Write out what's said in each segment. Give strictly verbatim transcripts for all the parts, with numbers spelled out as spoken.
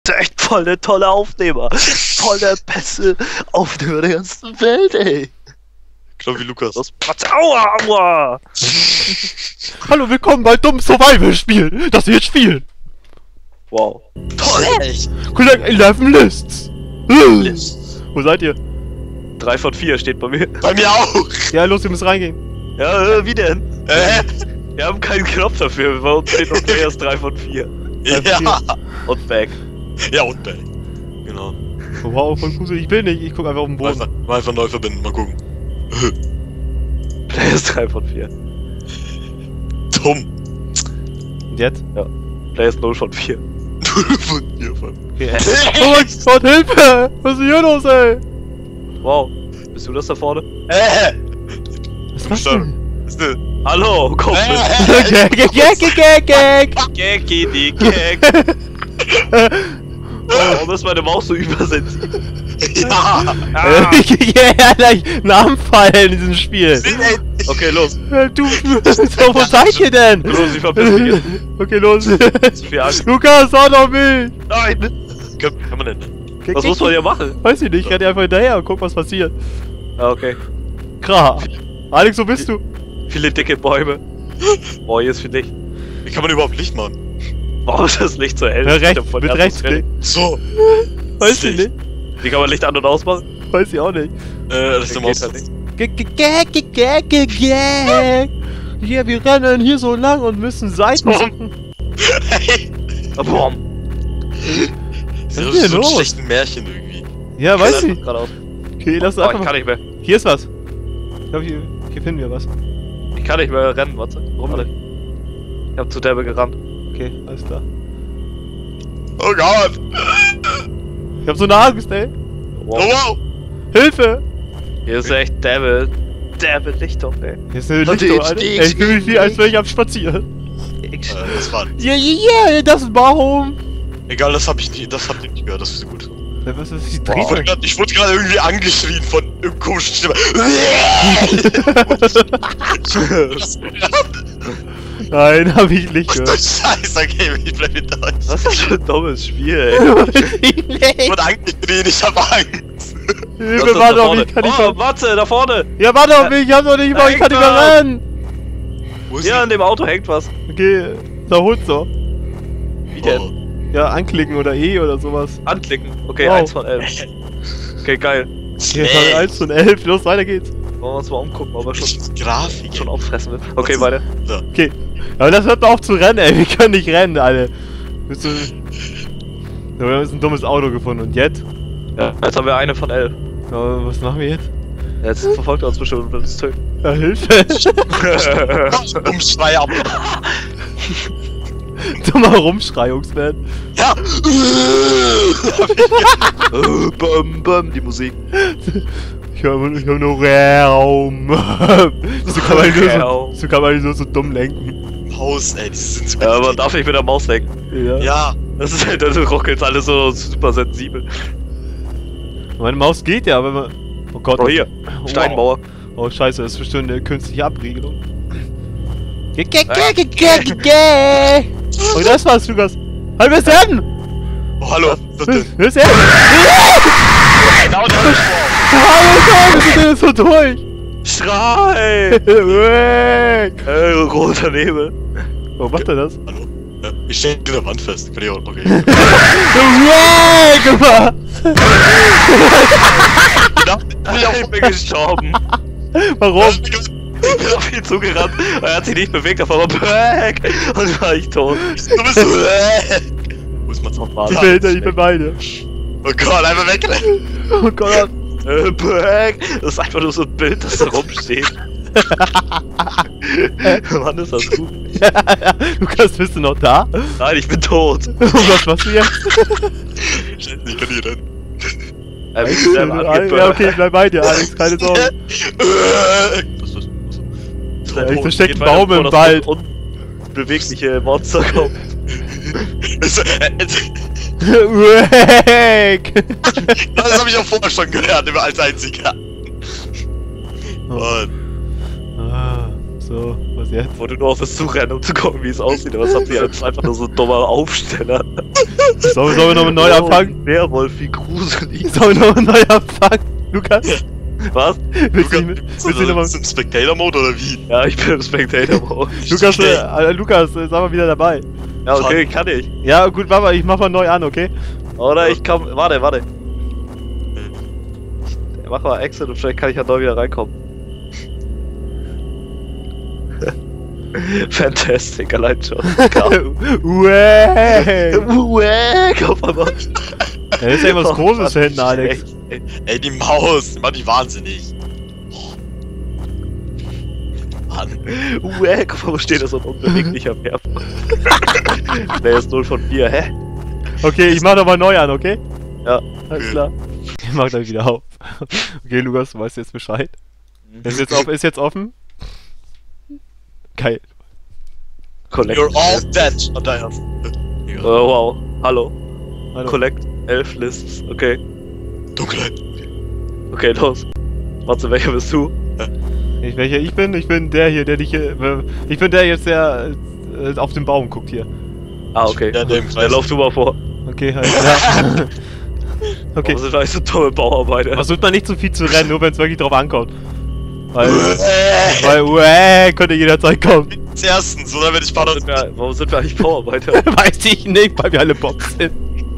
Das ist echt voll der tolle Aufnehmer. Voll der beste Aufnehmer der ganzen Welt, ey. Genau wie Lukas. Das aua, aua. Hallo, willkommen bei dummen Survival-Spiel, das wir jetzt spielen. Wow. Toll, echt. Collect elf Lists. Lists. Wo seid ihr? drei von vier steht bei mir. Bei mir auch. Ja, los, ihr müsst reingehen. Ja, äh, wie denn? Äh? Wir haben keinen Knopf dafür. Bei uns steht noch Players drei von vier. Ja. Und back. Ja, und back. Genau. Oh, wow, voll gruselig. Ich will nicht, ich guck einfach auf den Mal Boden. einfach, mal einfach neu verbinden, mal gucken. Players drei von vier. Dumm. Und jetzt? Ja. Players null von vier. Von dir, Mann. Okay. Oh mein Gott, Hilfe! Was ist denn hier los, ey? Wow. Bist du das da vorne? Äh! Was ist das Verstanden. denn? Was ist denn? Hallo, komm mit. Äh! Gag, gag, gag, gag, gag! Gaggy, die Gag. Oh, warum ist meine Maus so übersensibel? Ja! Ah. Ja, gleich ein Anfall in diesem Spiel. Sind endlich! Okay, los. Äh, Du, so, wo seid ihr denn? Los, ich verpiss mich jetzt. Okay, los. Zu viel Angst. Lukas, sag doch mich! Nein. Kann, kann man denn? Was muss man hier machen? Weiß ich nicht, ich renne einfach hinterher und guck, was passiert. Ah, okay. Kra. Alex, wo bist du? Viele dicke Bäume. Boah, hier ist viel Licht. Wie kann man überhaupt Licht machen? Warum ist das Licht so hell? Ja, Das steht rechts, ja voll mit der Rechtsklick. Atmosphäre. So. Weiß ich nicht. Wie kann man Licht an- und ausmachen? Weiß ich auch nicht. Äh, das ist der Geht Maus. halt nicht. Gag, gag, gag, gag, gag, gag. Ja, wir rennen hier so lang und müssen Seiten suchen. Hey! Ah, boom. Das Was ist ist hier so ein los? schlechten Märchen irgendwie. Ja, weiß ich. Geradeaus. Okay, lass Oh, einfach ich kann mal. nicht mehr. Hier ist was. Ich glaube, hier, hier finden wir was. Ich kann nicht mehr rennen, warte. Warum Warte. Ich hab zu derbe gerannt. Okay, alles klar. Oh Gott! Ich hab so eine Angst, ey. Oh Wow. wow! Hilfe! Hier ist echt derbe, derbe Licht doch, ey. Hier ist eine Leute, Lichtung, jetzt Alter. steh ich Ey, ich fühle mich wie, als wäre ich am Spazieren. Ich Äh, das war. Yeah, yeah, yeah, das ist Baum. Egal, das hab ich nicht, das habt ihr nicht gehört, das ist gut. Ja, was ist die Ich Drehung? wurde grad- Ich wurde gerade irgendwie angeschrien von irgendeinem komischen Stimme. Nein, hab ich nicht Ach du gehört. Scheiße, okay, ich bleib hinter euch. Was ist das für ein dummes Spiel, ey? Weiß ich Ich nicht. wurde angeschrien, ich hab Angst. Hilfe, Was ist warte da auf vorne? mich, kann ich Oh, mal... warte, da vorne! Ja, warte auf mich, ich hab doch nicht mal, ich kann nicht mehr rennen. Wo ist Hier die? an dem Auto hängt was. Okay, da holt's doch. Wie denn? Oh. Ja, anklicken oder E oder sowas. Anklicken. Okay, Wow. eins von elf. Okay, geil. Hier ist halt eins von elf, los, weiter geht's. Wollen wir uns mal umgucken, ob er schon, Grafik. schon auffressen wird. Okay, weiter. Okay, aber das hört doch auf zu rennen, ey, wir können nicht rennen, Alter. Bist du... Ja, wir haben jetzt ein dummes Auto gefunden und jetzt? Ja, jetzt haben wir eine von elf. Ja, was machen wir jetzt? Jetzt verfolgt er uns bestimmt und will uns töten. Ja, Hilfe! Umschrei ab. Dummer Rumschreiungsman. Ja! Äh, bum, bum, die Musik. Ich höre ich hör nur Raum. So kann man nur so, Raum. so, kann man nur so dumm lenken. Haus, ey, die sind so Ja, aber darf ich mit der Maus lenken? Ja. Ja, Das ist halt, das ruckelt alles so super sensibel. Meine Maus geht ja, aber man... Oh Gott. Oh, hier. Wow. Steinmauer. Oh scheiße, das ist bestimmt eine künstliche Abriegelung. Ge ge ge ge ge ge ge. Oh, das war's, Lukas. Hallo, wer ist denn? oh, hallo, was ist das denn? Wer ist denn? Genau das Hallo, wir sind jetzt so durch. Schrei! Weg. Äh, roter Nebel. Warum macht er das? Hallo? Ja, ich stehe in der Wand fest. Kann ich auch, okay. Weg, gemacht. Genau, Ich bin gestorben. Warum? Ich bin auf ihn zugerannt. Er hat sich nicht bewegt, auf einmal back. Und war ich tot. Du bist so. Wo ist mein Sound? Ich bin hinter, ich bin beide. Oh Gott, einfach wegrennen. Oh Gott. Äh, back. Das ist einfach nur so ein Bild, das da rumsteht. Mann, ist das gut. Lukas, bist du noch da? Nein, ich bin tot. Oh Gott, was hier? Scheiße, ich kann nicht rennen. Er wird selber Ja, angebürgt. okay, ich bleib bei dir, Alex, keine Sorge. Was ist das? Was Der Ich Tod versteck geht einen Baum weiter, im bevor Wald. das unbewegliche Monster kommt. ist das? Weg! Das habe ich auch vorher schon gehört, immer als einziger. Oh. Und Ah, So, was jetzt? Wo du nur auf das Zurennen, um zu gucken, wie es aussieht. Aber was habt ihr jetzt einfach nur so ein dummer Aufsteller? Sollen wir, sollen wir noch neu Oh, anfangen? Werwolf, wie gruselig. Sollen wir noch neu anfangen? Lukas? Was? Willst du Lukas, nicht- bist willst du du noch mal- bist du im Spectator-Mode oder wie? Ja, ich bin im Spectator-Mode. Lukas, Okay. äh, Lukas, äh, sag mal wieder dabei. Ja, okay, kann ich. Ja, gut, warte mal, ich mach mal neu an, okay? Oder ich komm. Warte, warte. Mach mal Exit und vielleicht kann ich ja neu wieder reinkommen. Fantastic, allein schon. Uäh! Wack, auf einmal. Ja, ist ja irgendwas Oh, Großes da Mann, hinten, Alex. echt, ey. Ey, die Maus, die macht dich wahnsinnig. Mann. Wack, auf einmal steht da so ein unbeweglicher Werfer. Der ist null von vier, hä? Okay, ich mach nochmal neu an, okay? Ja. Alles klar. Ich mach dann wieder auf. Okay, Lukas, du weißt jetzt Bescheid. Ist jetzt, auf, ist jetzt offen? Geil. Collect. You're all dead. Oh, da ja. Oh, wow. Hallo. Hallo. Collect elf Lists. Okay. Dunkelheit. Okay, los. Warte, welcher bist du? Ich, welcher ich bin? Ich bin der hier, der dich hier. äh, Ich bin der jetzt, der äh, auf den Baum guckt hier. Ah, okay. Ja, der im Dann Kreis. lauf du mal vor. Okay, halt, ja. Okay. Warum sind eigentlich so dumme Bauarbeiter? Versucht man nicht zu viel zu rennen, nur wenn es wirklich drauf ankommt. Weil, Äh, weil, uäh, könnte jederzeit kommen. Erstens, oder wenn ich Warum Vater. sind wir, warum sind wir eigentlich Bauarbeiter? Weiß ich nicht, weil wir alle Bob sind.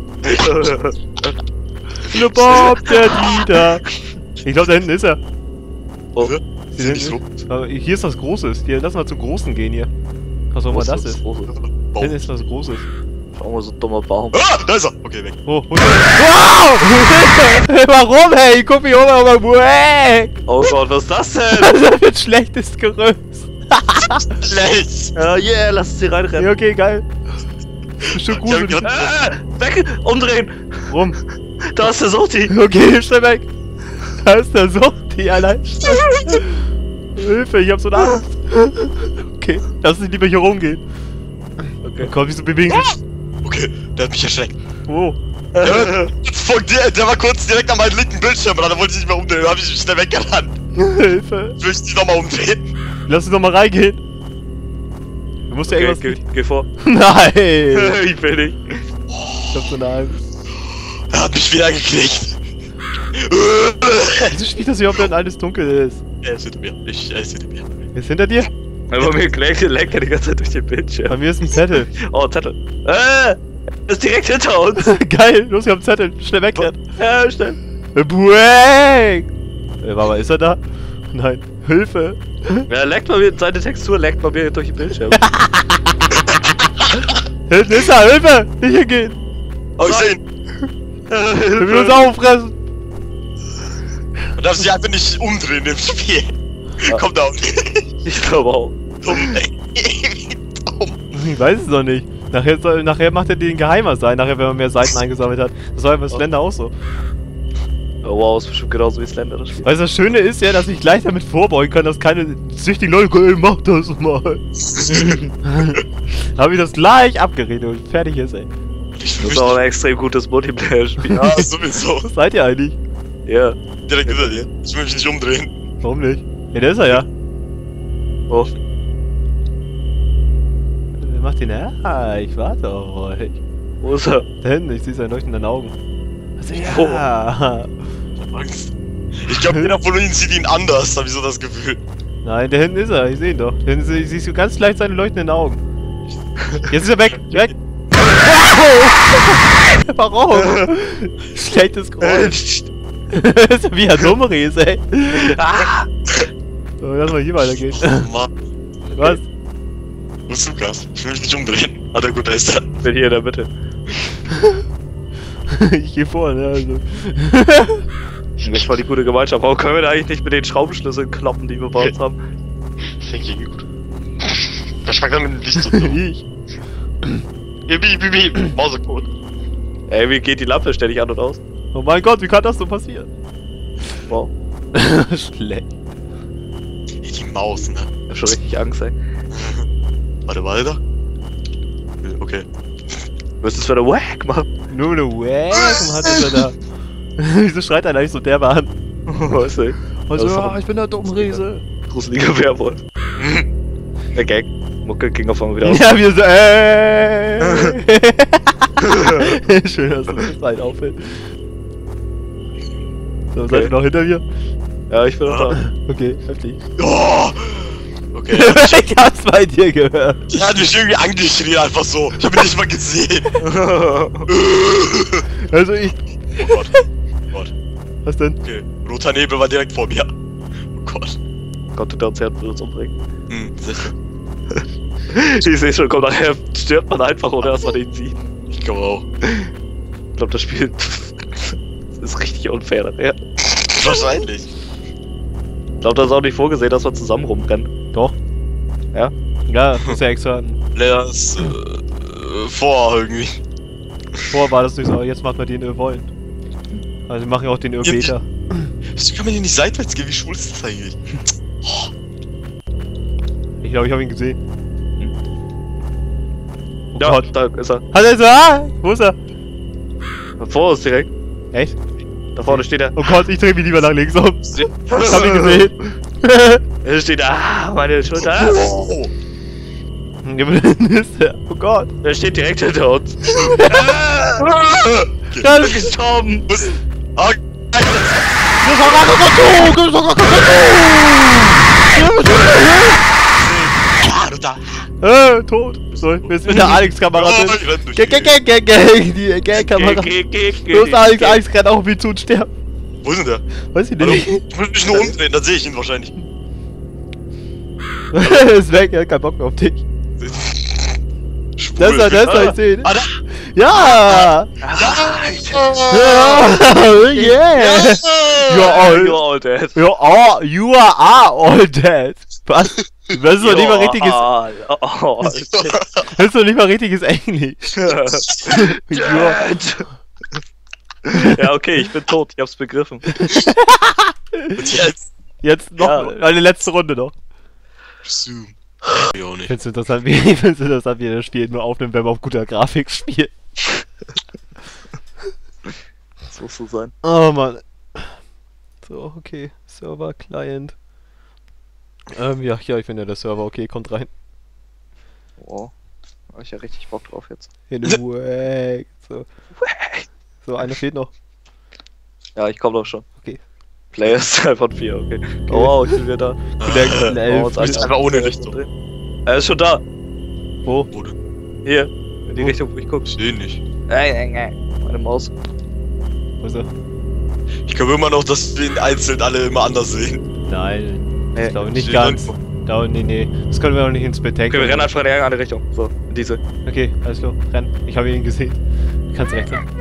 Hallo Bob, der Dieter. Ich glaube, da hinten ist er. Oh, Die sind nicht so. Aber hier ist was Großes. Hier, lass mal zum Großen gehen hier. Was auch immer das ist. Oh, Hinten ist was Großes. schau mal, so ein dummer Baum. Ah, da ist er. Okay, weg. Oh, oh, wow! Warum, hey? Guck mich um, aber weg! Oh Gott, was ist das denn? Das ist ein schlechtes Gerüst. Schlecht. Ja, yeah, lass uns hier reinrennen. Ja, okay, geil. Bestimmt Ich hab gut. grad- Äh, weg! Umdrehen! Rum. Da ist der Soti! Okay, schnell weg. Da ist der Softie allein. Hilfe, ich hab so eine Angst. Okay, lass uns lieber hier rumgehen. Okay. Komm, wieso bewegen sich? Okay, der hat mich erschreckt. Oh. Der, von der, der war kurz direkt an meinem linken Bildschirm dran, da wollte ich nicht mehr umdrehen, da hab ich mich schnell weggerannt. Hilfe. Ich will dich nochmal umdrehen. Lass uns doch mal reingehen. Du musst ja Okay, irgendwas... geh, geh vor. Nein. Ich will nicht. Ich hab so eine Angst. Er hat mich wieder gekriegt. Wieso spielt das überhaupt, wenn alles dunkel ist? Er ist hinter mir. Ich, er ist hinter mir. Wer ist hinter dir? Aber mir leckt leckt er die ganze Zeit durch den Bildschirm. Bei mir ist ein Zettel. Oh, Zettel. Äh! Er ist direkt hinter uns. Geil, los, ich hab einen Zettel. Schnell wegrennen. Ja, schnell. Bueng! Äh, warte mal, ist er da? Nein. Hilfe. Ja, leckt mal mir, seine Textur leckt mal mir durch den Bildschirm. Hinten ist er, Hilfe! Nicht hingehen! Oh, ich seh ihn. Wir will uns auffressen! Man darf sich einfach nicht umdrehen im Spiel. Ja. Komm down. Ich glaube auch. Dumm, ey. Dumm. Ich weiß es noch nicht. Nachher, soll, nachher macht er den geheimer sein, nachher, wenn man mehr Seiten eingesammelt hat. Das war ja bei Slender auch so. Oh, wow, ist bestimmt genauso wie Slender das Spiel. Weißt du, das Schöne ist ja, dass ich gleich damit vorbeugen kann, dass keine süchtigen Leute, ey, mach das mal. Da hab ich das gleich abgeredet und fertig ist, ey. Ich Das will ist mich auch ein extrem gutes Multiplayer-Spiel. Ja, sowieso. Was seid ihr eigentlich? Ja. Direkt hinter dir. Ich will mich nicht umdrehen. Warum nicht? Ja, der ist er ja. Oh. Wer macht den? Ah, ich warte auf euch. Wo ist er? Da hinten, ich sehe seine leuchtenden Augen. Also, ja. Ich hab Angst. Ich glaube, jeder von ihnen sieht ihn anders, hab ich so das Gefühl. Nein, da hinten ist er, ich sehe ihn doch. Da hinten sie- siehst du ganz leicht seine leuchtenden Augen. Jetzt ist er weg, weg! Warum? Schlechtes Geräusch. Das ist wie ein Dummeries, ey. Ah! So, lass mal hier weitergehen. Oh Mann. Was? Wo ist Lukas? Ich will mich nicht umdrehen. Ah, der gut, da ist er. Ich bin hier in der Mitte. Ich geh vor, ne, also. Das war die gute Gemeinschaft. Warum können wir da eigentlich nicht mit den Schraubenschlüsseln kloppen, die wir bei uns haben? Ich denke, hier geht gut. Wer schmeckt damit nicht so dumm? Ich. Bibi, bibi, Mausecode. Ey, wie geht die Lampe ständig an und aus? Oh mein Gott, wie kann das so passieren? Wow. Schlecht. Die Maus, ne? Ich hab schon richtig Angst, ey. Warte, warte da. Okay. Was ist das für eine Wack, Mann? Nur eine Wack hat er da. Wieso schreit er eigentlich so derbe an? Weißt du? Also, Das ist ja, doch- ich bin der Dummriese. Gruseliger Werwolf. Der Gag. Mucke ging auf einmal wieder auf. Ja, wir so, äh. Schön, dass das Zeit auffällt. So, seid ihr noch hinter mir? Ja, ich bin noch da. Okay, heftig. Oh! Okay. Ich hab's bei dir gehört. Der hat mich irgendwie angeschrien, einfach so. Ich hab ihn nicht mal gesehen. Also ich. Oh Gott. Oh Gott. Was denn? Okay. Roter Nebel war direkt vor mir. Oh Gott. Gott, du darfst Herz uns umbringen. Hm, sicher. Ich seh schon, komm, nachher stirbt man einfach, ohne dass man ihn sieht. Ich glaube auch. Ich glaube, das Spiel ist richtig unfair nachher. Wahrscheinlich. Ich glaube, das ist auch nicht vorgesehen, dass wir zusammen rumrennen. Doch. Ja? Ja, ist ja extra. Leer ist äh, äh, vor irgendwie. Vorher war das nicht so, aber jetzt macht man den Ö wollen. Also wir machen ja auch den Ö Beta. Wieso kann man hier nicht seitwärts gehen? Wie schwul ist das eigentlich? Ich glaube, ich habe ihn gesehen. Oh Ja, Gott. da ist er. Hat er so, ah, wo ist er? Da vorne ist direkt. Echt? Da vorne steht er. Oh Gott, ich drehe mich lieber nach links um. Ich hab ihn gesehen. Er steht da. Ah, meine Schulter. Wow. Ja, wo ist er? Oh Gott. Er steht direkt hinter uns. Ja, Du bist gestorben. Was? Ah, ah, du da. Äh, tot. So, wir sind mit der Alex-Kameradin. Oh, ich renn durch Gang, die gang, gang, gang, gang, die Gang-Kamera. Geh, geh, geh, Los, geh, Alex, geh. Alex rennt auf mich zu und sterbt. Wo ist denn der? Weiß ich Hallo? nicht. Ich muss mich nur umdrehen, dann sehe ich ihn wahrscheinlich. Ist weg, er hat keinen Bock mehr auf dich. Schwul. Da ist er, da ist er, ich seh ihn. Ah, da. Ja! Ja! Yeah! You're all, You're all dead. you're all, you are all dead. Was? Das ist doch nicht mal richtiges, All, all shit. das ist doch nicht mal richtiges Englisch. You're, Dead. Ja, okay, ich bin tot, ich hab's begriffen. Und jetzt? jetzt noch Ja. eine letzte Runde noch. Zoom. Ja, auch Ich nicht. find's interessant, wie, ich find's interessant, wie das Spiel nur aufnimmt, wenn man auf guter Grafik spielt. Das muss so sein. Oh Mann. So, okay. Server, Client. Ähm, ja, ja, ich finde ja der Server okay, kommt rein. Oh, hab ich ja richtig Bock drauf jetzt. In Wack. So. So, eine fehlt noch. Ja, ich komm doch schon. Okay. Players drei von vier, okay. Oh, wow, ich bin wieder da. Der Oh, elf. jetzt ist einfach ohne Richtung. Er ist schon da. Wo? Wo denn? Hier. In die Wo? Richtung, wo ich guck. Ich seh ihn nicht. Ey, ey, ey. Meine Maus. Wo ist er? Ich glaube immer noch, dass wir ihn einzeln alle immer anders sehen. Nein. Äh, Ich glaube nicht ich ganz. seh Da, nee, nee. Das können wir auch nicht ins Spektakel. Okay, wir rennen einfach in die andere Richtung. So, in diese. Okay, alles klar. Renn. Ich habe ihn gesehen. Du kannst rechts sein.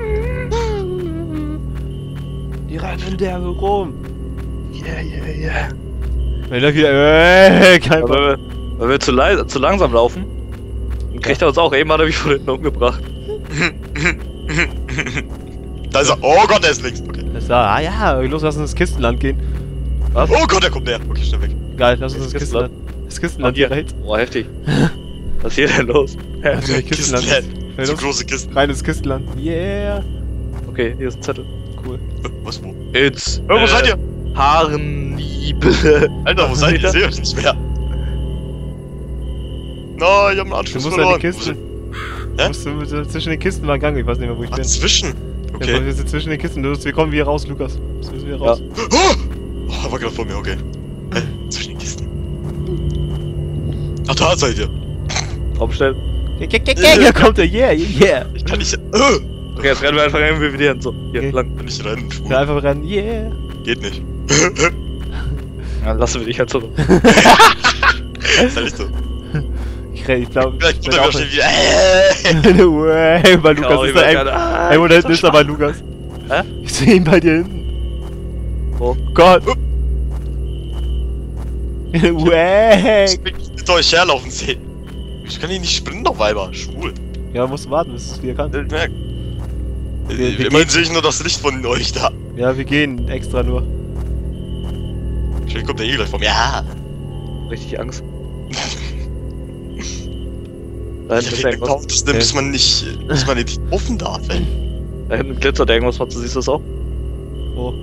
Die rennen in der rum. Yeah, yeah, yeah. Wenn er wieder. Äh, kein Aber weil wir, weil wir zu, leise, zu langsam laufen, dann kriegt er uns auch. Eben hat er mich von hinten umgebracht. Da ist er. Oh Gott, er ist links. Okay. Das war, ah ja, los, lass uns ins Kistenland gehen. Was? Oh Gott, er kommt näher. Okay, schnell weg. Geil, lass uns ins Das Kistenland. Das Kistenland Ah, hier. hier rechts. Boah, heftig. Was ist hier denn los? Also, die Kistenland. Kistenland. Ja, So los. große Kisten. Rein ins Kistenland. Yeah. Okay, hier ist ein Zettel. Cool. Was, wo? It's. Oh, wo seid ihr? Haarenliebe. Alter, wo seid ihr? Ich sehe euch nicht mehr. No, ich hab einen Du Anschluss musst an verloren. die Kisten. Hä? Du musst du, zwischen den Kisten mal Gang, ich weiß nicht mehr, wo ich Ach, bin. zwischen. Ja, Okay. wir sind zwischen den Kisten. Du, wir kommen wieder raus, Lukas. Jetzt müssen wir raus. Oh! Oh, er war gerade vor mir, okay. Hä? Zwischen den Kisten. Ach, da seid ihr. Aufstellen. Ja, ja, ja, ja, hier kommt er. Yeah, yeah. Ich kann nicht. Äh, Okay, jetzt rennen wir einfach irgendwie wieder hin. So, hier, Okay. lang. kann nicht rennen. Ja, einfach rennen. Yeah. Geht nicht. Ja, lassen wir dich halt zurück. Ist halt nicht so. Ich, renn- ich glaube, Vielleicht ich kommt bin er auch wieder schnell wieder. Äh. No way, bei Lukas Genau, ist ich war er. Ey, gerade- Ah, ey, wo da ich hinten ist er bei Lukas? Hä? Ich sehe ihn bei dir hinten. Wo? Gott. Oh. Wack. Ich will hinter euch herlaufen sehen. Ich kann hier nicht sprinten auf einmal. Schwul. Ja, musst du warten, bis es wieder kann. Ich merk. Wir- wir Immerhin gehen- sehe ich nur das Licht von euch da. Ja, wir gehen extra nur. Vielleicht kommt der eh gleich vor mir. Ja. Richtig Angst. Da hinten ist Der irgendwas. Weg das nimmt, bis man nicht, bis man nicht offen darf, ey. Da hinten glitzert irgendwas, Matze, siehst du das auch? Oh.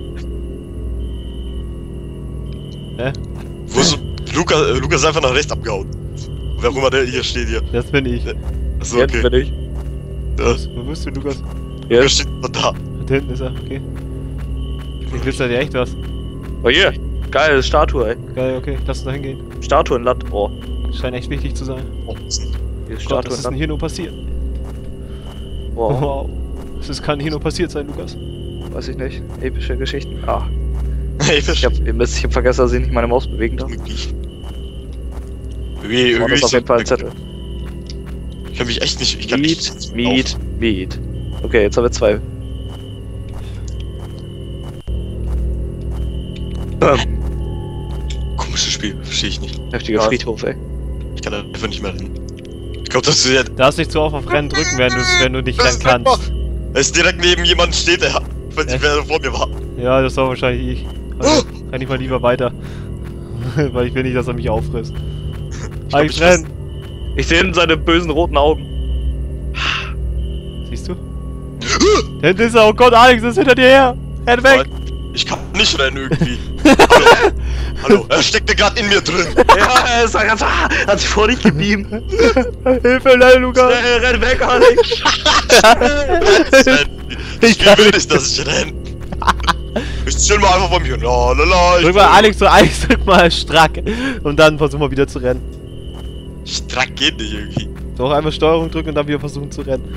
Hä? Wo ist Lukas, äh, Lukas ist einfach nach rechts abgehauen. Wer auch immer der hier steht hier. Das bin ich. Achso, Jetzt okay. bin ich. Ja. Wo bist du, Lukas? Wer Jetzt. steht noch da? Da hinten ist er, okay. Ich willst du dir echt was? Oh hier. Geil, Statue, ey. Geil, okay, lass uns da hingehen. Statue in Land. Oh. Scheint echt wichtig zu sein. Oh, was ist denn? Hier ist Gott, Statue was in ist denn Land. hier nur passiert? Wow. Wow. Was ist, kann hier nur passiert sein, Lukas? Weiß ich nicht. Epische Geschichten. Ah. Hey, Ich hab, ihr Mist, ich hab vergessen, dass ich nicht meine Maus bewegen darf. Irgendwie. Irgendwie, Oh, das irgendwie ist auf jeden Fall ein Zettel. Ich kann mich echt nicht. Ich kann Miet, nicht. Miet, Miet. Okay, jetzt haben wir zwei. Ähm, Komisches Spiel, verstehe ich nicht. heftiger Ja. Friedhof, ey. Ich kann einfach nicht mehr rennen. Ich glaube, das ist jetzt. Darfst nicht zu oft auf Rennen drücken, wenn du, wenn du nicht rennen kannst. Er ist direkt neben jemandem steht, er. Ich weiß nicht, Echt? wer vor mir war. Ja, das war wahrscheinlich ich. Also, renn ich mal lieber weiter. Weil ich will nicht, dass er mich auffrisst. glaub, Alex, ich renn! Ich sehe in seine bösen roten Augen. Siehst du? Da hinten ist er, oh Gott, Alex ist hinter dir her! Renn weg! Ich kann nicht rennen irgendwie. Hallo? Hallo? Er steckte gerade in mir drin. Ja, er ist ganz, ah, hat sich vor dich gebeamt. Hilfe, nein, Lukas! Schnell, renn weg, Alex. Ich will nicht, dass ich renne. Ich chill mal einfach vor mir. La, la, la, ich Drück mal Alex, so Alex, drück mal strack. Und dann versuch mal wieder zu rennen. Strack geht nicht irgendwie. Doch, einmal Steuerung drücken und dann wieder versuchen zu rennen.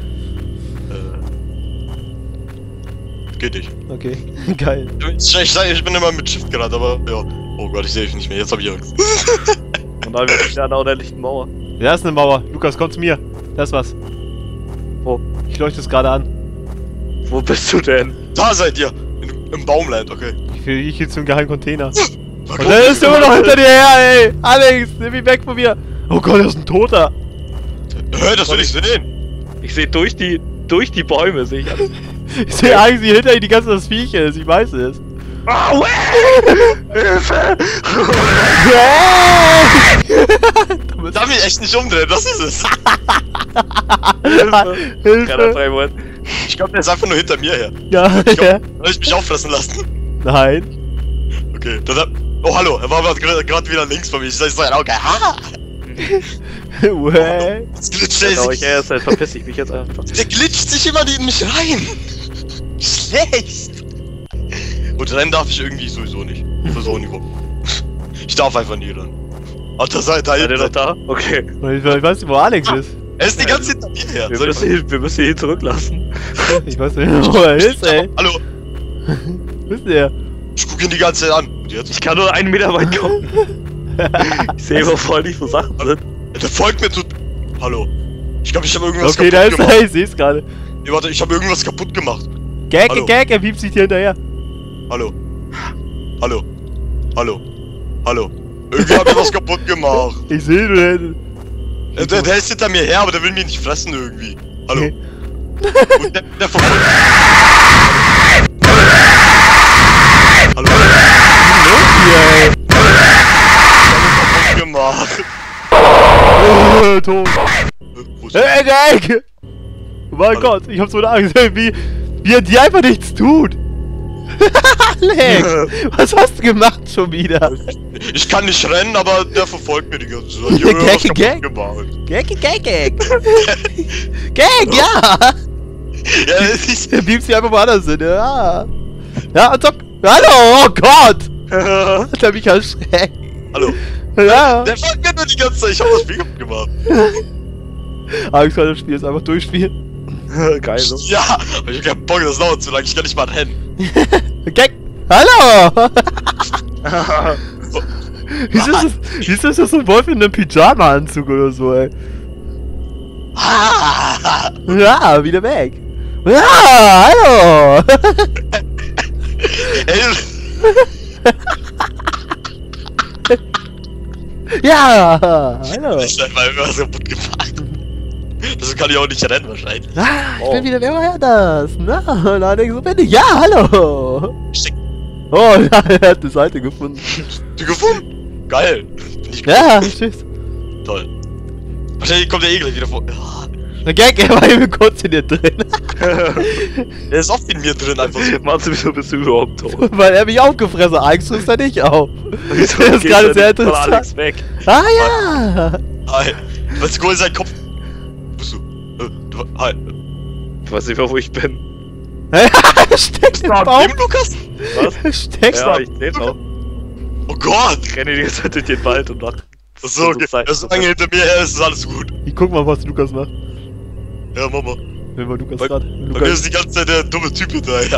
Äh, geht nicht. Okay, geil. Ich, ich, ich bin immer mit Shift gerade, aber ja. Oh Gott, ich sehe dich nicht mehr. Jetzt habe ich Angst. Und dann wird wieder an der unendlichen Mauer. Da ist eine Mauer. Lukas, komm zu mir. Da ist was. Wo? Ich leuchte es gerade an. Wo bist du denn? Da seid ihr. In, Im Baumland, okay. Ich will ich jetzt zum geheimen Container. Da Und der ist immer noch hinter dir her, ey! Alex, nimm ihn weg von mir! Oh Gott, das ist ein Toter! Hä, das will ich sehen. Ich sehe durch die, durch die Bäume, sehe ich alles. Ich sehe Alex, wie hinter ihm die ganze das Viech ist, ich weiß es. Ah, Hilfe! Darf ich echt nicht umdrehen, das ist es. Hilfe! Keiner Hilfe! frei Moment. Ich glaube, der ist einfach nur hinter mir her. Ja, Ich ja. glaub, soll ich mich auffressen lassen? Nein. Okay, dann hab... Oh, hallo, er war gerade wieder links von mir. Ich sag so ein Auge. Ha! Uäh. Jetzt glitscht Genau, er ich sich. erst, dann verpiss ich mich jetzt einfach. Der glitscht sich immer in mich rein. Schlecht. Und rennen darf ich irgendwie sowieso nicht. Für so ein Niveau. Ich darf einfach nie rennen. Ah, da seid da Seid ihr noch hinten. da? Okay. Ich weiß nicht, wo Alex ist. Er ist die ganze Zeit hinter mir her. Wir Soll ich- müssen, ihn, wir müssen ihn zurücklassen. Ich weiß nicht, wo er ist, ey. Hallo, Wo ist der? ich guck ihn die ganze Zeit an. Und jetzt? Ich kann nur einen Meter weit kommen. Ich sehe immer voll nicht, wo Sachen sind. Der folgt mir zu... Hallo. Ich glaube, ich habe irgendwas Okay, da kaputt ist gemacht. er, ich seh's gerade. Nee, warte, ich habe irgendwas kaputt gemacht. Gag, Hallo. Gag, er piept sich dir hinterher. Hallo. Hallo. Hallo. Hallo. Irgendwie habe ich was kaputt gemacht. Ich seh du denn. Der, der, der ist hinter mir her, aber der will mich nicht fressen irgendwie. Hallo. Okay. Und der, der verfolgt... Hallo. Hier, ey. Kaputt gemacht. Oh, tot. Wo ist Hey, Gag! Oh mein Hallo. Gott, ich hab so eine Angst, wie, wie er dir einfach nichts tut. Alex, was hast du gemacht schon wieder? Ich kann nicht rennen, aber der verfolgt mir die ganze Zeit. Ich Gag, hab irgendwas Gag. kaputt gemacht. Gag, Gag, Gag. Gag, ja! Ja, es ist... Er beamt sich einfach woanders hin, ja. Ja, und zack. Hallo, oh Gott! Hat er mich erschreckt. Hallo. Ja. Der folgt mir nur die ganze Zeit. Ich hab das Spiel kaputt gemacht. Alex kann das Spiel jetzt einfach durchspielen. Geil, so. Ja, aber ich hab keinen Bock, das dauert zu lange. Ich kann nicht mal rennen. Gag! Hallo! Wieso ist, das, wieso ist das so ein Wolf in einem Pyjama-Anzug oder so, ey? Ah! Ja, wieder weg. Ja, hallo! Ey, Ja, hallo! ich hab mal irgendwas kaputt gemacht. Deswegen kann ich auch nicht rennen wahrscheinlich. Ah, ich Oh. bin wieder, wer war das? Na, Alex, so bin ich. Ja, hallo! Steck. Oh, ja, er hat eine Seite gefunden. Du gefunden? Geil. Bin ich Ja, tschüss. toll. Wahrscheinlich kommt der eh gleich wieder vor. Ja, Der Gag, er war eben kurz in dir drin. der ist oft in mir drin einfach so. Meinst du, wieso bist du überhaupt tot? Weil er mich aufgefressen hat. Alex frisst er nicht auf. Wieso Das ist geht gerade denn sehr von interessant. Alex weg. Ah ja! Hi. Was cool ist sein Kopf. Wo bist du? Äh, du hi. Ich weiß nicht mehr, wo ich bin. Steckt im Ah, Baum! neben Lukas? Was? Steckst Ja, du? ich seh's auch. Oh Gott! Ich renne die ganze Zeit durch den Wald und mach. Achso, okay. Solange hinter mir her ist, ist alles gut. Ich guck mal, was Lukas macht. Ja, Mama. Wenn wir Lukas Bei, gerade. bei mir ist die ganze Zeit der dumme Typ hinterher.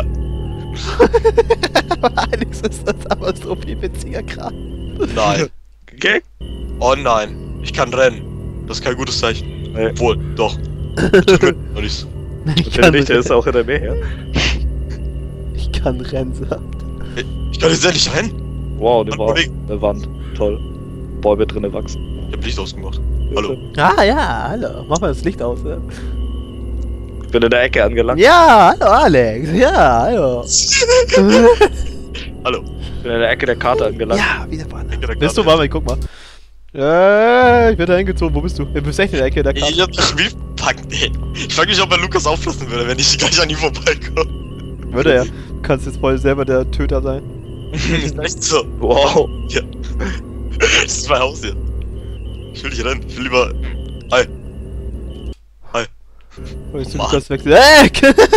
Alex, ist das aber so viel witziger Kram. Nein. Okay? Oh nein. Ich kann rennen. Das ist kein gutes Zeichen. Nee. Obwohl, doch. Noch nicht so. Ich Und der nicht, der ist auch hinter mir her. Ich kann rennen, sagt. Ich kann jetzt endlich rennen. Wow, eine, Mann, Wa Kollege. eine Wand. Toll. Bäume drinnen wachsen. Ich hab Licht ausgemacht. Hallo. Ah ja, hallo. Mach mal das Licht aus. Ja, Ich bin in der Ecke angelangt. ja hallo Alex. Ja, hallo. Hallo. Ich bin in der Ecke der Karte angelangt. Ja, wieder vorne. Ecke der Bist du, Karte. warte mal, ich guck mal. Äh, ich werde da hingezogen. Wo bist du? Du bist echt in der Ecke der Ich Karte. hab das Spiel verpackt, ey. Ich frag mich, ob er Lukas auflassen würde, wenn ich gleich an ihm vorbeikomme. Würde er. Du kannst jetzt voll selber der Töter sein. Ist echt so. Wow. Ja. Das ist mein Haus hier. Ich will nicht rennen. Ich will lieber. Hi. Hi. Weißt du, Mann. Lukas wechselt. Äh,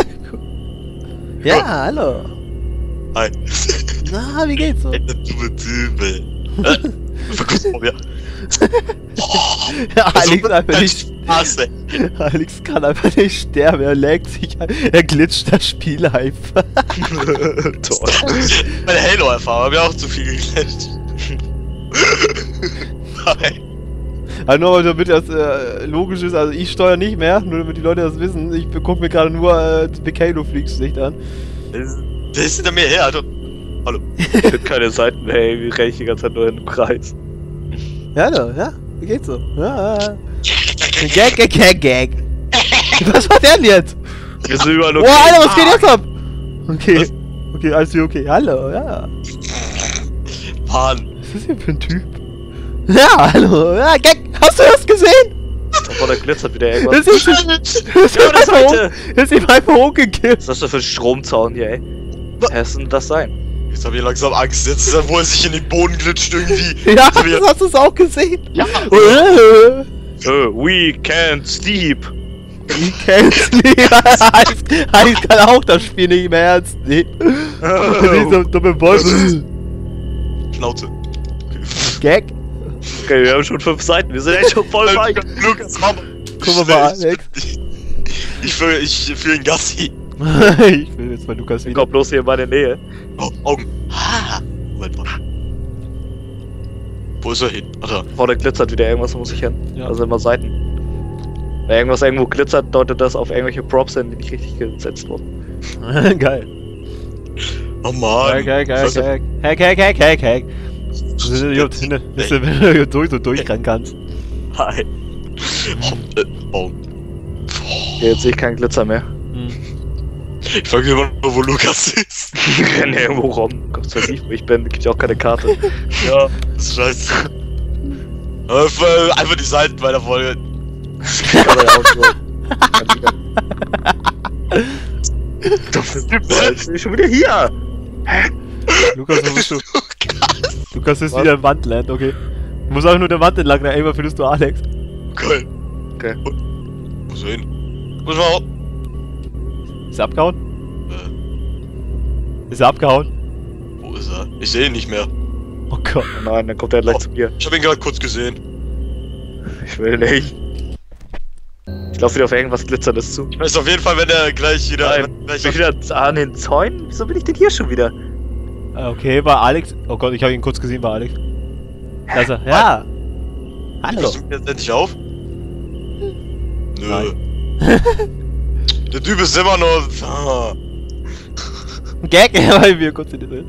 ja, hallo. Hi. Na, wie geht's so? Ey, der dumme Typ, ey. Äh, verguck's vor mir. Oh, Ja, Alex so einfach ein nicht. Spaß, ey. Alex kann einfach nicht sterben, er laggt sich ein. Er glitscht das Spiel einfach. Toll. Meine Halo-Erfahrung, hab ich auch zu viel geglitscht. Hi. Also nur damit das äh, logisch ist, also ich steuere nicht mehr, nur damit die Leute das wissen. Ich gucke mir gerade nur äh, Big Halo Freaks nicht an. Der ist, der ist hinter mir her, Alter. Hallo. Ich bin keine Seiten mehr, ey. Wie renn ich die ganze Zeit nur in einem Kreis. Ja, hallo, ja, wie geht's so? Ja. Gag, gag, gag, gag. Was war der denn jetzt? Wir sind überall Oh, okay. Alter, was geht jetzt ab? Okay, Was? okay, alles wie okay. Hallo, ja. Mann. Was ist das hier für ein Typ? Ja, hallo, ja, Gag, hast du das gesehen? Da vorne glitzert wieder irgendwas. Das ist, das ist, Ja, das einfach, hoch, Seite. das ist ihm einfach hochgekippt. Was ist das denn für ein Stromzaun hier, ey? Was soll denn das sein? Jetzt hab ich langsam Angst. Jetzt ist er, wo er sich in den Boden glitscht irgendwie. Ja, Jetzt wieder- hast du es auch gesehen? Ja. Äh, Uh, we can't sleep. Ich kenn's nicht. Alex, Alex kann auch das Spiel nicht mehr ernst nehmen. Diese dumme Wolf. Schnauze. Gag. Okay, wir haben schon fünf Seiten. Wir sind echt schon voll weit. Lukas, Mama. Guck mal, Alex. Ich, ich fühle ich fühl ihn Gassi. Ich will jetzt mal Lukas wieder. Komm bloß hier in meine Nähe. Oh, Augen. Ah. Moment mal. Wo ist er hin? Ach da. Vorne glitzert wieder irgendwas, muss ich hin. Ja. Also immer Seiten. Wenn irgendwas irgendwo glitzert, deutet das auf irgendwelche Props hin, die nicht richtig gesetzt wurden. Geil. Oh Mann. Geil, geil, geil, Was ist das? geil. Hack, hack, hack, hack, hack. Das ist ja Tinder. Das ist, wenn du durch so durchrennen kannst. Hi. Oh, äh, oh. Hier, jetzt sehe ich keinen Glitzer mehr. Ich frage mich immer nur, wo Lukas ist. Ich renne irgendwo rum. Gott sei Dank, wo ich bin, gibt ja auch keine Karte. Ja, das ist scheiße. Aber für- Einfach die Seiten bei der Folge. Ich kann ja auch so. Das ist ich bin schon wieder hier. Lukas, wo bist du? Lukas. Lukas ist Was? wieder im Wandland, okay. Du musst auch nur der Wand entlang, da irgendwann findest du Alex. Geil. Okay. Wo ist er hin? Muss mal. Ist er abgehauen? Äh, Ist er abgehauen? wo ist er? Ich sehe ihn nicht mehr. Oh Gott. Oh nein, dann kommt er gleich zu mir. Ich habe ihn gerade kurz gesehen. Ich will nicht. Ich laufe wieder auf irgendwas Glitzerndes zu. Ich weiß auf jeden Fall, wenn er gleich wieder. Nein, wenn gleich bin ich wieder an den Zäunen? Wieso bin ich denn hier schon wieder? Ah, okay, war Alex. Oh Gott, ich habe ihn kurz gesehen, war Alex. Da ist er. Ja. Hallo. Pass du mir jetzt endlich auf? Nö. Der Typ ist immer nur. Ah. Gag, weil wir kurz in den.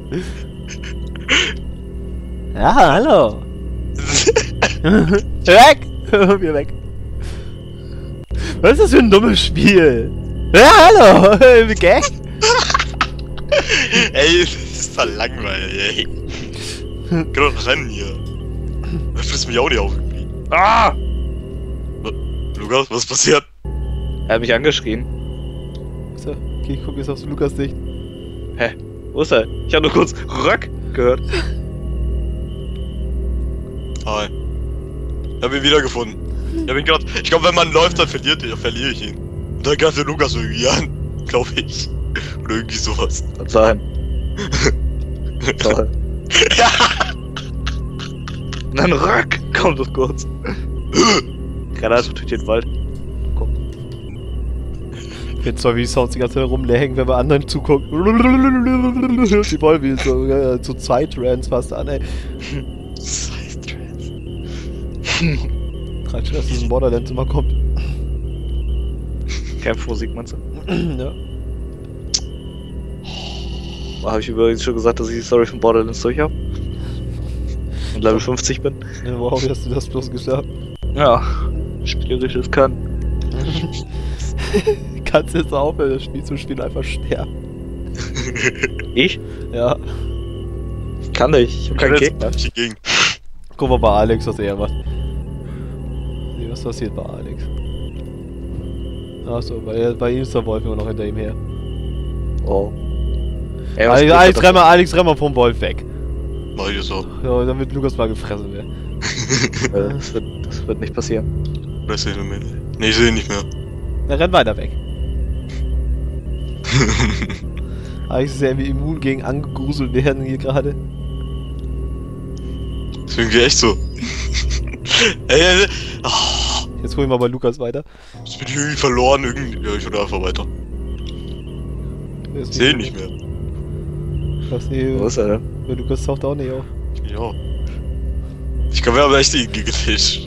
Ja, hallo. Weg! Wir weg. Was ist das für ein dummes Spiel? Ja, hallo! Gag? Ey, das ist voll langweilig, ey. Ich kann doch rennen hier. Das frisst mich auch nicht auf irgendwie. Ah! Lukas, was ist passiert? Er hat mich angeschrien. So, okay, ich guck jetzt aufs Lukas Sicht. Hä? Wo ist er? Ich habe nur kurz Röck gehört. Hi. Ich hab ihn wiedergefunden. Ja, bin grad, ich glaube, wenn man läuft, dann verliert er, verliere ich ihn. Und dann greift der Lukas irgendwie an, glaube ich. Oder irgendwie sowas. Kann sein. Toll. Ja. Und dann rück, kommt das kurz. Renn einfach durch den Wald. Komm. Jetzt zwar wie die Sounds die ganze Zeit rumlegen, wenn man anderen zuguckt. Die wollen wie so, ja, so Zeit-Trans fast an, ey. Side-Trans. Gerade schon, dass es in Borderlands immer kommt. Kämpfmusik, meinst du? Ja. Da habe ich übrigens schon gesagt, dass ich die Story von Borderlands durch habe. Und Level fünfzig bin. Ja, wow, wie hast du das bloß geschafft? Ja, spielerisches kann. Kannst jetzt aufhören, das Spiel zu spielen, einfach sterben. Ich? Ja. Kann nicht, ich hab keinen Gegner. Gegen. Guck mal bei Alex, was er macht. Nee, was passiert bei Alex? Achso, bei, bei ihm ist der Wolf immer noch hinter ihm her. Oh. Ey, was Alex, geht Alex, da renn mal, Alex, renn mal vom Wolf weg. Mach ich das auch. Ja, damit Lukas mal gefressen wird. Äh, das, wird, das wird nicht passieren. Oder ist er mehr? Nee, ich sehe ihn nicht mehr. Na, renn weiter weg. Alex ist ja irgendwie immun gegen angegruselt werden hier gerade. Das ist irgendwie echt so. Ey, ey, ey. Oh, Jetzt holen wir mal Lukas weiter. ich bin irgendwie verloren. Irgendwie. Ja, ich will einfach weiter. Der ist Ich sehe ihn nicht mehr. Was, nee, Wo ist er denn? der Lukas taucht auch nicht auf. Ja. Ich glaube, wir haben echt ihn gegefischt.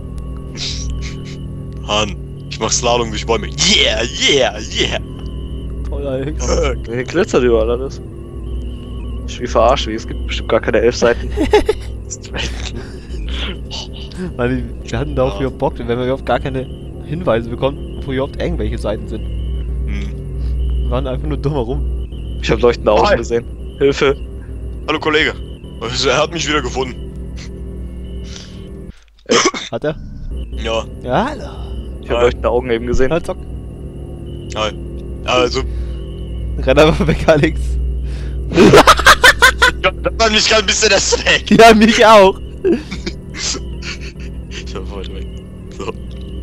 Han, ich mach Slalom durch Bäume. Yeah, yeah, yeah. Toll, Alex. Hier glitzert überall alles. Ich bin verarscht, wie es gibt bestimmt gar keine elf Seiten. Weil wir hatten da auch wieder Bock, wenn wir überhaupt gar keine Hinweise bekommen, wo überhaupt irgendwelche Seiten sind. Hm. Wir waren einfach nur dumm herum. Ich hab leuchtende Augen Hi. gesehen. Hilfe! Hallo Kollege. Also, er hat mich wieder gefunden. Hat er? Ja. Ja, hallo. Ich hab Hi. leuchtende Augen eben gesehen. Halt, zock. Hi. Also, Renn einfach weg, Alex. das war mich gerade ein bisschen erschreckt. Ja, mich auch. Ich hab weiter weg. So.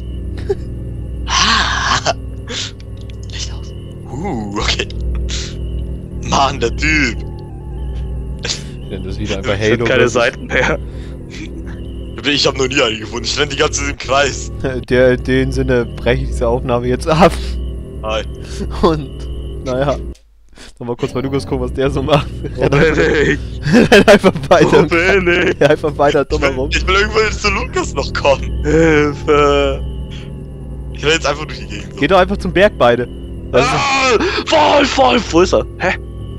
Ah. Licht aus. Uh, okay. Mann, der Typ. Denn das ist wieder einfach Es sind Halo. keine das ist- Seiten mehr. Ich hab noch nie einen gefunden. Ich renn die ganze Zeit im Kreis. Der, in dem Sinne breche ich diese Aufnahme jetzt ab. Hi. Und, naja. Nochmal kurz bei Lukas gucken, was der so macht. Wo Renn bin einfach, ich? renn einfach Wo weiter. bin ich? Einfach weiter dumm Ich will, herum. ich will irgendwo zu Lukas noch kommen. Hilfe! Ich renn jetzt einfach durch die Gegend. So. Geht doch einfach zum Berg beide. Das ist, Ah, Wolf, Wolf! Wo ist er? Hä?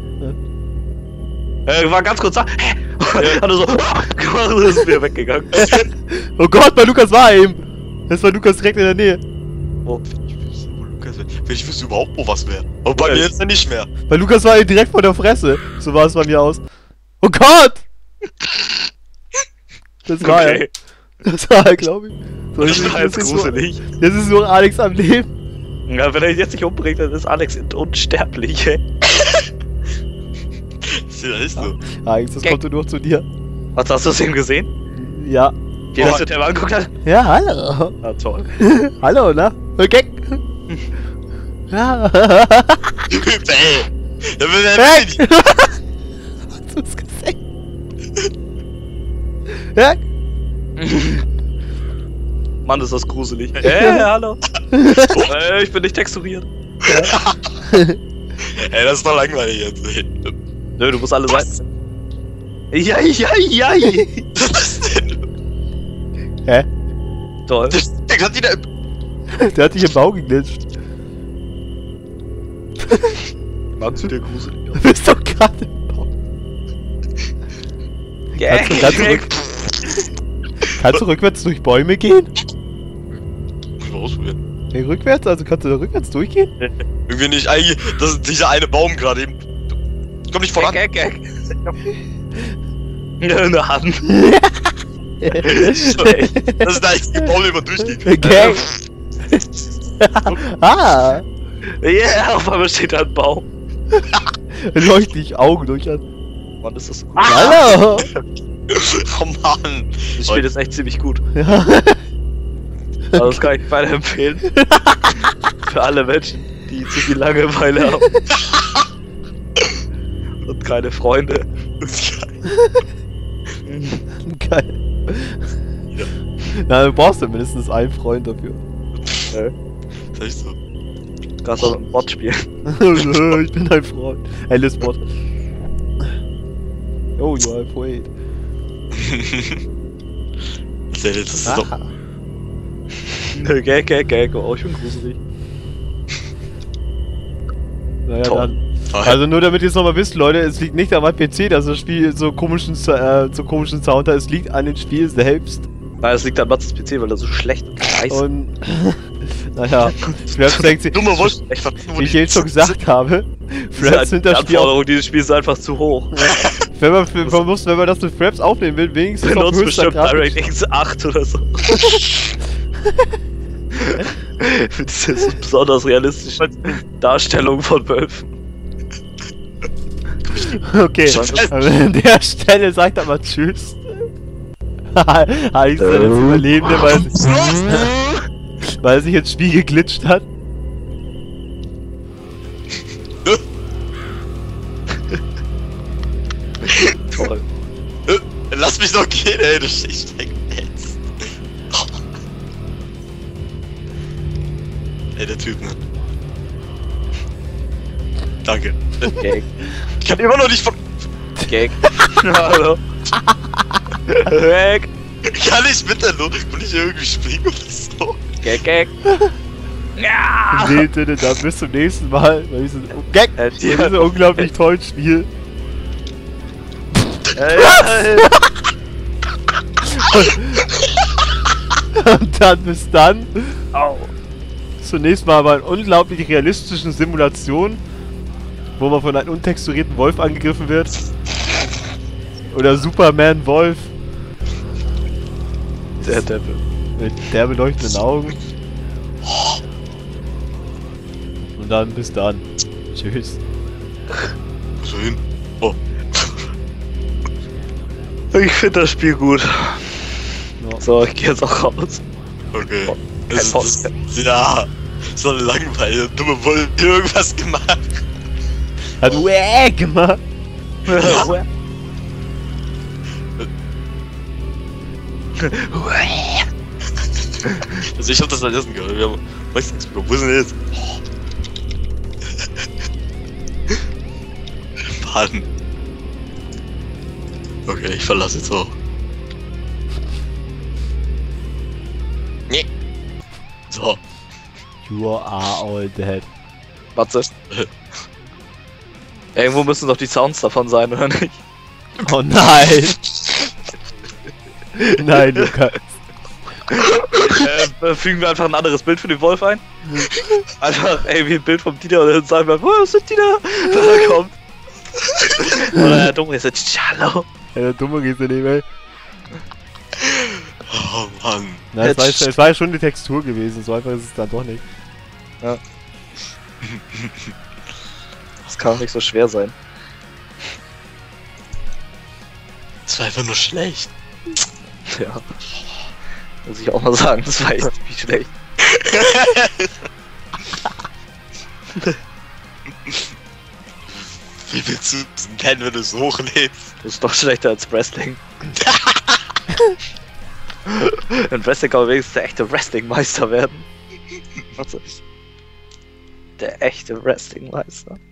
Er war ganz kurz da. Hä? Ja. Hat er so gemacht und ist wieder weggegangen. oh Gott, bei Lukas war er eben. Jetzt war Lukas direkt in der Nähe. Oh. Ich wüsste, wo Lukas wäre. Ich wüsste überhaupt, wo was wäre. Aber bei Ja, mir ich- jetzt nicht mehr. Bei Lukas war er direkt vor der Fresse. So war es bei mir aus. Oh Gott! Das war er. Okay. Das war er, glaube ich. So, Das jetzt, war ist, jetzt jetzt, ist nur, gruselig. jetzt ist nur Alex am Leben. Ja, wenn er jetzt nicht umbringt, dann ist Alex unsterblich, ey. Das ist so. Alex, das Okay. kommt nur noch zu dir. Was hast du es ihm gesehen? Ja. Wie das der mal angeguckt hat? Ja, hallo. Na toll. hallo, na? Okay. ja. Ey. Der will ja Weg! nicht. Hast du es gesehen? Ja. Mann, ist das gruselig. Hey, hallo. äh, ich bin nicht texturiert. Ey, das ist doch langweilig jetzt. Ey. Nö, du musst alle Was? Seiten. Ja, ja, ja. Was ist denn? Hä? Toll. Der, der hat wieder. Der hat dich im Bau geglitscht. Magst du dir gruselig? Du bist doch gerade im Bau. Kannst du ganz zurück? Kannst du rückwärts durch Bäume gehen? Muss ich mal ausprobieren. Nee, rückwärts? Also kannst du da rückwärts durchgehen? Irgendwie nicht. Eigentlich. Das ist dieser eine Baum gerade eben. Komm nicht voran. Gag, gag, gag. Eine Hand. Das ist der einzige Baum, den man durchgeht. Okay. ah! Ja, yeah, auf einmal steht da ein Baum. Leucht dich Augen durch an. Mann, ist das so gut. Hallo! Oh Mann. Das Spiel ist echt ziemlich gut. Ja. Also das kann ich weiterempfehlen. Für alle Menschen, die zu viel Langeweile haben. Und keine Freunde. Geil. Ja. Na, du brauchst ja mindestens einen Freund dafür. Äh, Das ist echt so. kannst du mit einem Bot spielen. Ich bin ein Freund. Hey, Lisbot. Oh, you are a poet. Das ist das ist doch. Aha. Gag, gag, gag. Oh, ich bin gruselig. Naja, Toll. dann. Also nur damit ihr es nochmal wisst, Leute, es liegt nicht an meinem P C, dass das Spiel so komischen, äh, so komischen Sound hat, es liegt an dem Spiel selbst. Nein, es liegt an Matzes P C, weil er so schlecht und scheiße. Und naja, Fraps denkt sich, Dummer Wurst. echt wie ich jetzt schon gesagt habe, Fraps sind die das Spiel auch, Anforderung dieses Spiels ist einfach zu hoch. wenn man, man muss, wenn man das mit Fraps aufnehmen will, wenigstens auf Benutzt höchster bestimmt Grafik. DirectX acht oder so. Für diese besonders realistischen Darstellung von Wölfen. Okay, also an der Stelle sagt er mal Tschüss. Alex ist jetzt Überlebende, weil, weil er sich ins Spiel geglitscht hat. Toll. Lass mich doch gehen, ey, du steck jetzt. Ey, der Typ, ne? Danke. Gag. Ich kann immer noch nicht von. Gag. Hallo. Gag. Kann ich bitte nur. Will ich irgendwie springen oder so? Gag, gag. Ja. In dem Sinne, dann bis zum nächsten Mal bei diesem, Gag, bei Äh, die- diesem unglaublich tollen Spiel. Äh, Und dann bis dann. Au. Zunächst mal bei einer unglaublich realistischen Simulation, wo man von einem untexturierten Wolf angegriffen wird. Oder Superman Wolf Der Deppel. mit der beleuchtenden Augen. Und dann bis dann. Tschüss. So hin. Oh. Ich finde das Spiel gut. Ja. So, ich gehe jetzt auch raus. Okay. Kein Es ist, Podcast. ja. So eine Langeweile. Dumme Wolf irgendwas gemacht. Hat Wäh gemacht. Also ich hab das vergessen gehört. Wir haben. Weiß nichts bekommen. Wo ist denn jetzt? Mann. Okay, ich verlasse jetzt auch. Nee. So. You are all dead. Matze. Irgendwo müssen doch die Sounds davon sein, oder nicht? Oh nein! Nein, Lukas. äh, fügen wir einfach ein anderes Bild für den Wolf ein? Einfach irgendwie ein Bild vom Dieter und dann sagen wir, wo sind die da? Wenn er kommt. Oder der Dumme ist jetzt Hallo. Ja, der Dumme geht nicht mehr. Oh Mann. Nein, es war, es war ja schon die Textur gewesen, so einfach ist es dann doch nicht. Das kann doch nicht so schwer sein. Das war einfach nur schlecht. Ja. Muss ich auch mal sagen, das war echt ziemlich schlecht. Wie willst du es kennen, wenn du es hochlädst? Das ist doch schlechter als Wrestling. In Wrestling kann man wenigstens der echte Wrestling-Meister werden. Was ist? Der echte Wrestling-Meister.